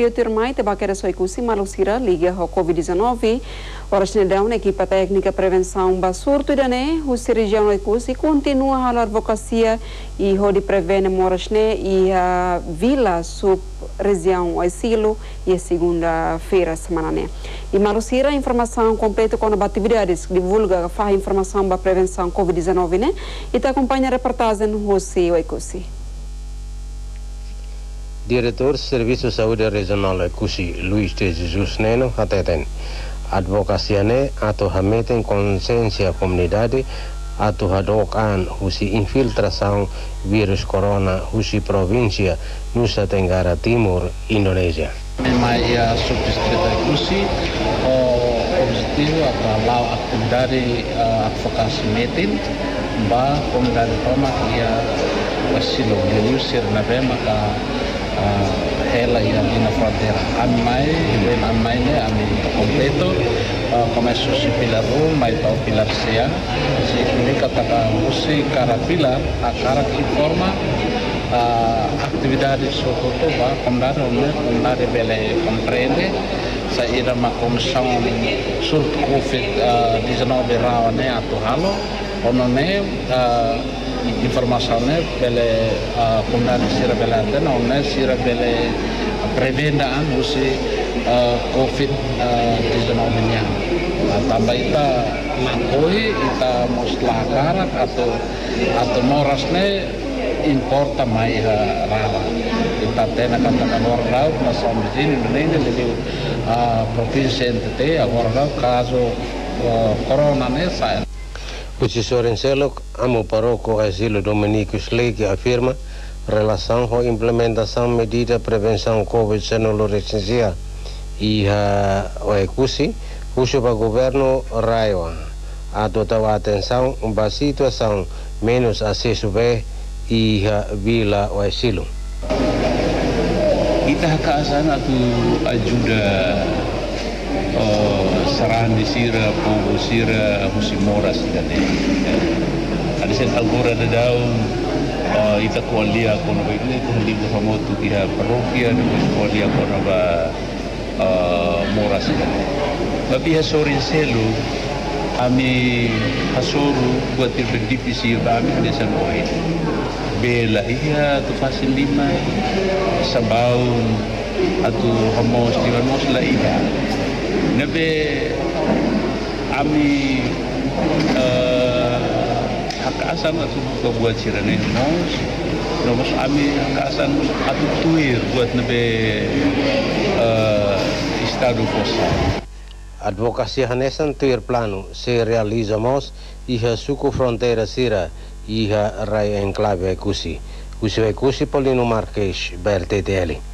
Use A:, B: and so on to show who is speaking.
A: desafio termai te baquera soi kusi malusira liga ho COVID-19 horas nedão na equipa técnica prevenção basurto dane o região no kusi continua a advocacia e ho de prevene moras ne e a vila sub região asilo e a segunda-feira semana ne e malusira informação completa com atividades divulga a informação da prevenção COVID-19 ne e te acompanha a reportagem José Oikusi.
B: Diretor Serviço de Saúde Regional Kusi Luís de Jesus Neno hateten advocacia ne atau hameten consciência comunidade atau hadokan husi infiltração vírus corona husi província Nusa Tenggara Timur Indonesia.
C: Mai subdistrito Kusi o objetivo atau atividade advokasi metin ba comunidade Roma ia wasilo dilusir na maka ela ia na fronteira amai ne ami completo começo se pilar mai tau pilar sea significa kata usi cara pilar a cara que forma atividade socorro ba comunidade bele compreende saída uma comissão surto COVID-19 rawane atau halo onone informasinya bele comunidade sira bele antena onne sira bele prevendaan usi COVID-19 nya tambah ita makoi ita muslakarak atau morasne importa mai rawa ita tena katakan orang masam di Indonesia lebih provinsi NTT orang kaso corona ne saya.
B: O Sorenselok, amo paroco asilo Dominicus Leite afirma relação com a implementação medida prevenção COVID-19 recensia e o ECUSI, puxa para o governo Raiwa a total atenção para a situação menos acesso bem e vila o asilo.
D: Kita hakasan atau ajuda sarahan di sira pogo sira musimoras dane ada sen agora da daun ita kualia kono bele kono di famotu dia parokia di kualia kono ba moras dane tapi hasorin selu ami hasuru buat berdivisi kami desan oi bela iya tu fasil lima sabaun atau hamos di hamos la iya nabe ami hakasan atau buat sirane nos ami hakasan atau tuir buat nabe estado posa.
B: Advocacia hanesan tuir plano se realizamos iha suku fronteira sira iha rai enclave Kusi Polino Marques BRTTL.